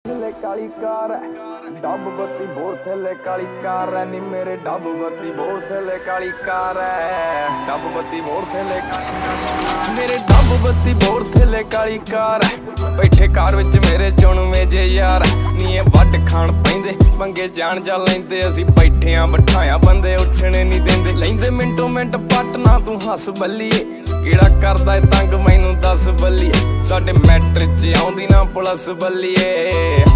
थले काली कार डब बत्ती बोर थले काली कार नी मेरे डब बत्ती बोर थले काली कार डब बत्ती बोर थले मेरे डब बत्ती बोर थले काली कार बैठे कार विच मेरे चुनवे जे यार नी वड खाण पैंदे पंगे जान जा लैंदे असी बैठे आ बिठाया बंदे उठने नहीं देंदे लैंदे मिंटो मिंट पटना तू हस बल्लीए किड़ा करदा तंग मैनू दस बल्लीए साडे मैट्रिक च आउंदी ना पुलिस बल्लीए।